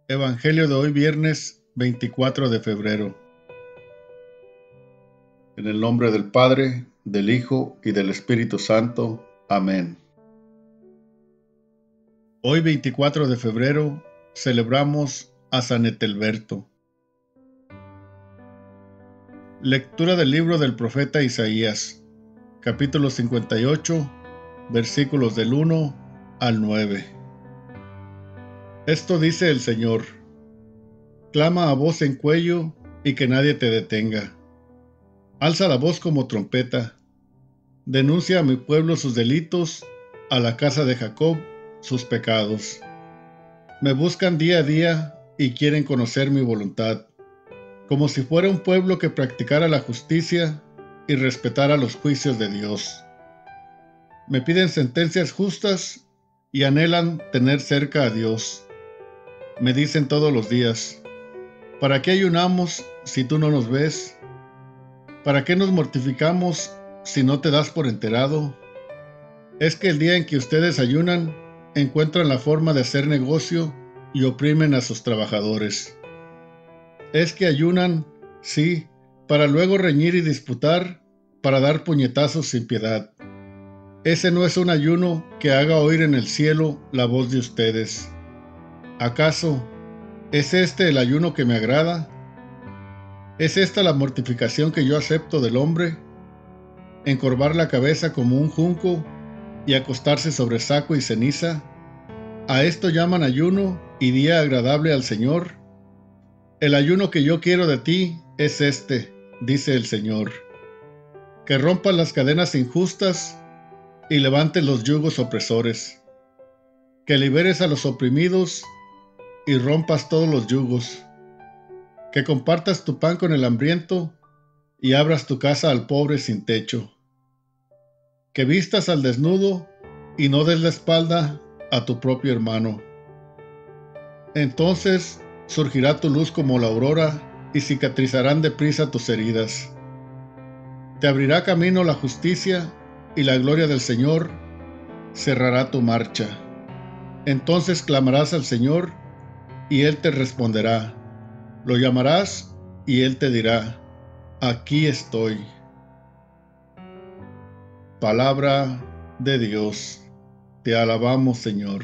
Evangelio de hoy viernes 24 de febrero. En el nombre del Padre, del Hijo y del Espíritu Santo. Amén. Hoy 24 de febrero celebramos a San Ethelberto. Lectura del libro del profeta Isaías, capítulo 58, versículos del 1 al 9. Esto dice el Señor: clama a voz en cuello y que nadie te detenga. Alza la voz como trompeta. Denuncia a mi pueblo sus delitos, a la casa de Jacob sus pecados. Me buscan día a día y quieren conocer mi voluntad, como si fuera un pueblo que practicara la justicia y respetara los juicios de Dios. Me piden sentencias justas y anhelan tener cerca a Dios. Me dicen todos los días: ¿para qué ayunamos si tú no nos ves? ¿Para qué nos mortificamos si no te das por enterado? Es que el día en que ustedes ayunan, encuentran la forma de hacer negocio y oprimen a sus trabajadores. Es que ayunan, sí, para luego reñir y disputar, para dar puñetazos sin piedad. Ese no es un ayuno que haga oír en el cielo la voz de ustedes. ¿Acaso es este el ayuno que me agrada? ¿Es esta la mortificación que yo acepto del hombre? ¿Encorvar la cabeza como un junco y acostarse sobre saco y ceniza? ¿A esto llaman ayuno y día agradable al Señor? El ayuno que yo quiero de ti es este, dice el Señor: que rompas las cadenas injustas y levantes los yugos opresores, que liberes a los oprimidos y rompas todos los yugos, que compartas tu pan con el hambriento y abras tu casa al pobre sin techo, que vistas al desnudo y no des la espalda a tu propio hermano. Entonces surgirá tu luz como la aurora y cicatrizarán deprisa tus heridas. Te abrirá camino la justicia y la gloria del Señor cerrará tu marcha. Entonces clamarás al Señor y Él te responderá. Lo llamarás y Él te dirá: aquí estoy. Palabra de Dios. Te alabamos, Señor.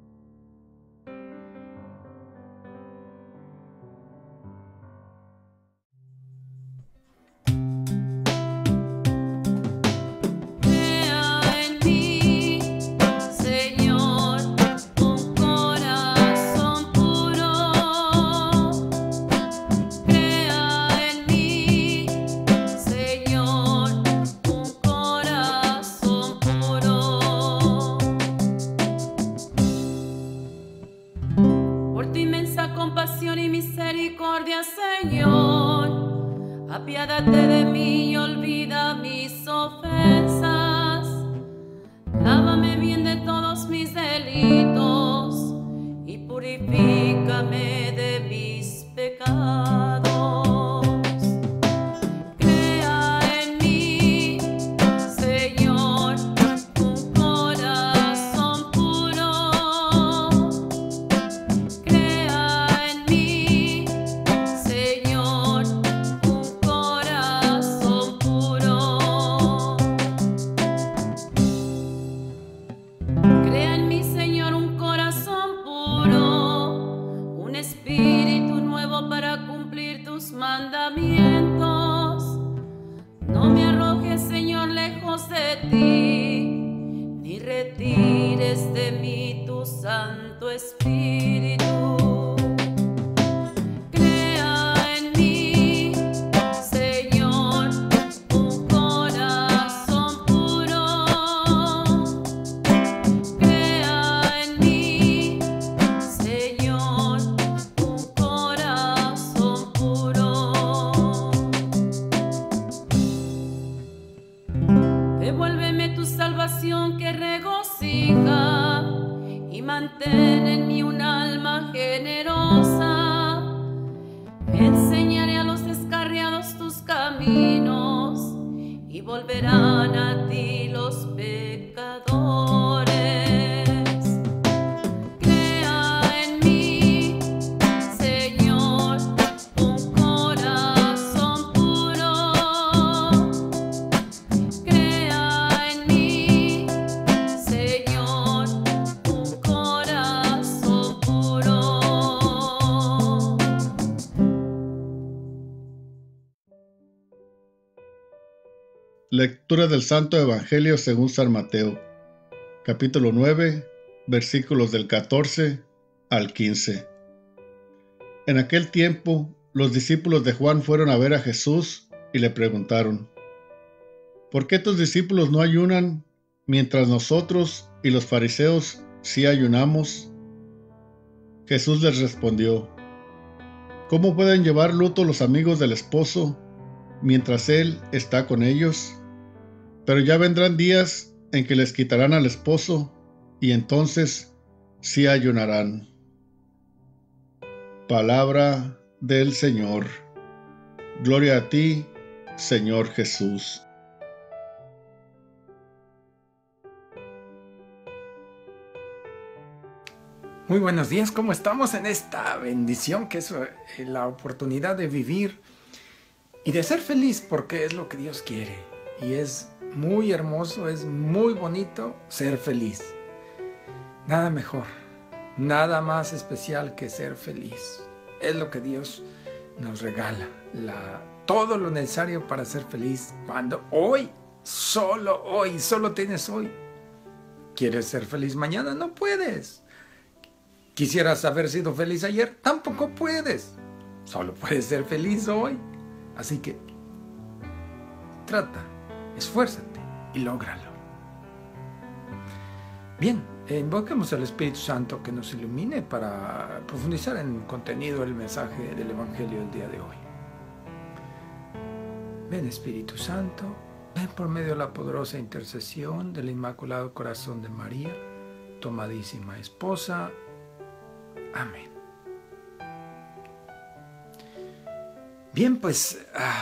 Por tu inmensa compasión y misericordia, Señor, apiádate de mí y olvida mis ofensas. Lávame bien de todos mis delitos y purifícame de mis pecados. Mandamientos. No me arrojes, Señor, lejos de ti, ni retires de mí tu Santo Espíritu. Crea en mí, Señor, un corazón puro. Crea en mí, Señor, un corazón puro. Devuélveme tu salvación que regocija y mantén en mí un alma generosa. Enseñaré a los descarriados tus caminos y volverán a ti los pecadores. Crea en mí, Lectura del Santo Evangelio según San Mateo, capítulo 9, versículos del 14 al 15. En aquel tiempo, los discípulos de Juan fueron a ver a Jesús y le preguntaron: ¿por qué tus discípulos no ayunan mientras nosotros y los fariseos sí ayunamos? Jesús les respondió: ¿cómo pueden llevar luto los amigos del esposo mientras él está con ellos? Pero ya vendrán días en que les quitarán al esposo y entonces sí ayunarán. Palabra del Señor. Gloria a ti, Señor Jesús. Muy buenos días, ¿cómo estamos en esta bendición que es la oportunidad de vivir y de ser feliz porque es lo que Dios quiere? Y es muy hermoso, es muy bonito ser feliz. Nada mejor, nada más especial que ser feliz. Es lo que Dios nos regala, todo lo necesario para ser feliz cuando hoy, solo tienes hoy. ¿Quieres ser feliz mañana? No puedes. ¿Quisieras haber sido feliz ayer? Tampoco puedes. Solo puedes ser feliz hoy. Así que trata, esfuérzate y lógralo. Bien, invoquemos al Espíritu Santo que nos ilumine para profundizar en el contenido del mensaje del Evangelio del día de hoy. Ven, Espíritu Santo, ven por medio de la poderosa intercesión del Inmaculado Corazón de María, tu amadísima esposa. Amén. Bien, pues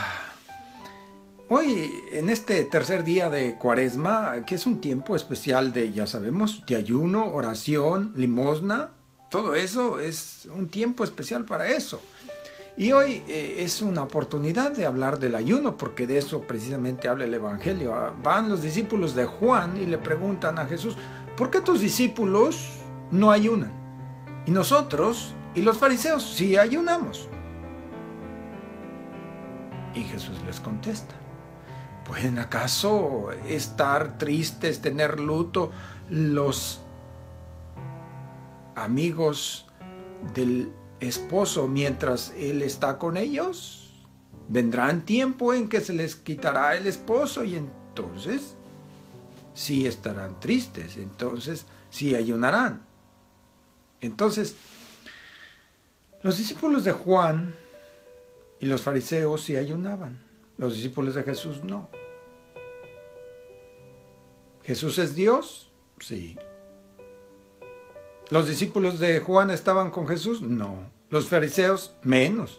hoy en este tercer día de Cuaresma, que es un tiempo especial de, ya sabemos, de ayuno, oración, limosna, todo eso es un tiempo especial para eso. Y hoy es una oportunidad de hablar del ayuno, porque de eso precisamente habla el Evangelio. Van los discípulos de Juan y le preguntan a Jesús: ¿por qué tus discípulos no ayunan? Y nosotros y los fariseos sí ayunamos. Y Jesús les contesta: ¿pueden acaso estar tristes, tener luto los amigos del esposo mientras él está con ellos? Vendrán tiempo en que se les quitará el esposo y entonces sí estarán tristes, entonces sí ayunarán. Entonces, los discípulos de Juan y los fariseos sí ayunaban. Los discípulos de Jesús no. ¿Jesús es Dios? Sí. ¿Los discípulos de Juan estaban con Jesús? No. ¿Los fariseos? Menos.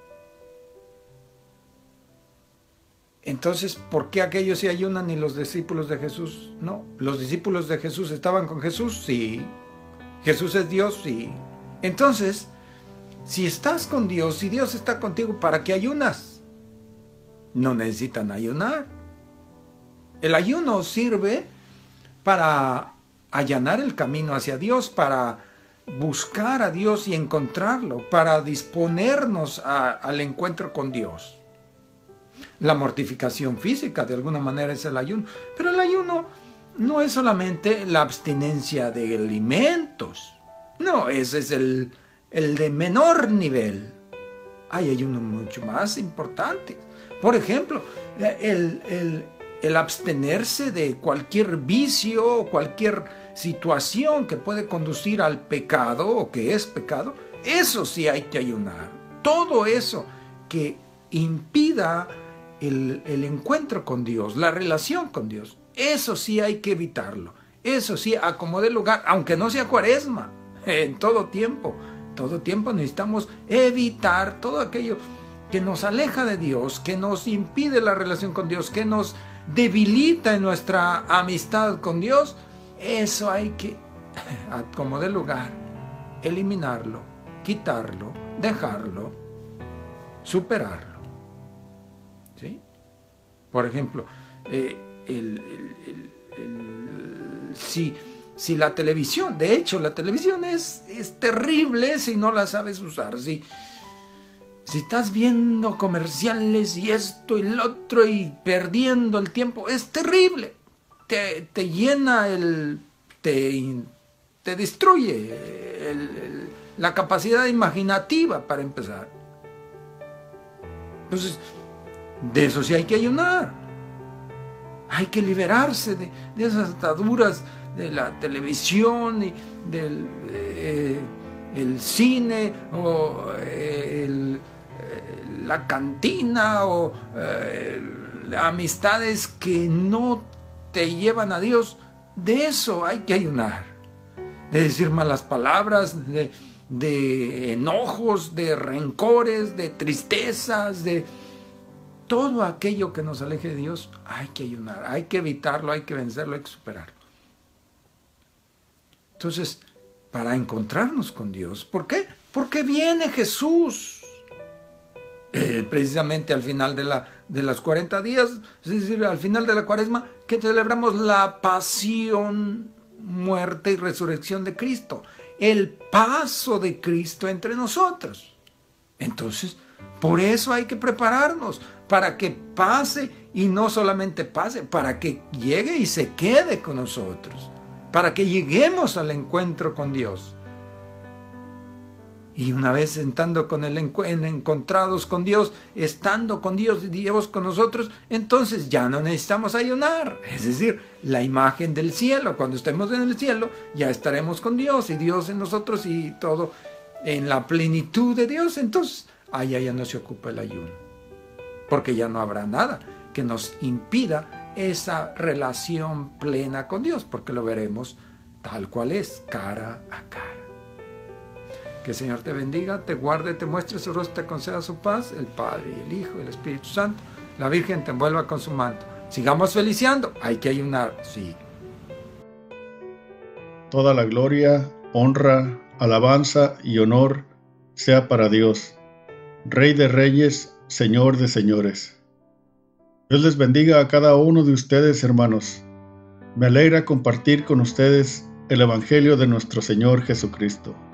Entonces, ¿por qué aquellos sí ayunan y los discípulos de Jesús no? ¿Los discípulos de Jesús estaban con Jesús? Sí. ¿Jesús es Dios? Sí. Entonces, si estás con Dios, si Dios está contigo, ¿para qué ayunas? No necesitan ayunar. El ayuno sirve para allanar el camino hacia Dios, para buscar a Dios y encontrarlo, para disponernos al encuentro con Dios. La mortificación física, de alguna manera, es el ayuno. Pero el ayuno no es solamente la abstinencia de alimentos. No, ese es el de menor nivel. Hay ayunos mucho más importantes. Por ejemplo, el abstenerse de cualquier vicio o cualquier situación que puede conducir al pecado o que es pecado, eso sí hay que ayunar. Todo eso que impida el encuentro con Dios, la relación con Dios, eso sí hay que evitarlo. Eso sí, a como dé lugar, aunque no sea Cuaresma, en todo tiempo necesitamos evitar todo aquello que nos aleja de Dios, que nos impide la relación con Dios, que nos debilita en nuestra amistad con Dios. Eso hay que, a como dé lugar, eliminarlo, quitarlo, dejarlo, superarlo. ¿Sí? Por ejemplo, si la televisión, de hecho la televisión es terrible si no la sabes usar. Si estás viendo comerciales y esto y lo otro y perdiendo el tiempo, es terrible. Te llena te destruye la capacidad imaginativa para empezar. Entonces, de eso sí hay que ayunar. Hay que liberarse de esas ataduras de la televisión y del el cine o la cantina o amistades que no te llevan a Dios. De eso hay que ayunar. De decir malas palabras, de enojos, de rencores, de tristezas, de todo aquello que nos aleje de Dios. Hay que ayunar, hay que evitarlo, hay que vencerlo, hay que superarlo. Entonces, para encontrarnos con Dios, ¿por qué? Porque viene Jesús. Precisamente al final de las 40 días, es decir, al final de la Cuaresma, que celebramos la pasión, muerte y resurrección de Cristo, el paso de Cristo entre nosotros. Entonces, por eso hay que prepararnos, para que pase, y no solamente pase, para que llegue y se quede con nosotros, para que lleguemos al encuentro con Dios. Y una vez entrando encontrados con Dios, estando con Dios y Dios con nosotros, entonces ya no necesitamos ayunar. Es decir, la imagen del cielo, cuando estemos en el cielo, ya estaremos con Dios y Dios en nosotros y todo en la plenitud de Dios. Entonces, allá ya no se ocupa el ayuno, porque ya no habrá nada que nos impida esa relación plena con Dios, porque lo veremos tal cual es, cara a cara. Que el Señor te bendiga, te guarde, te muestre su rostro, te conceda su paz, el Padre, y el Hijo, y el Espíritu Santo. La Virgen te envuelva con su manto. Sigamos feliciando, hay que ayunar, sí. Toda la gloria, honra, alabanza y honor sea para Dios, Rey de reyes, Señor de señores. Dios les bendiga a cada uno de ustedes, hermanos. Me alegra compartir con ustedes el Evangelio de nuestro Señor Jesucristo.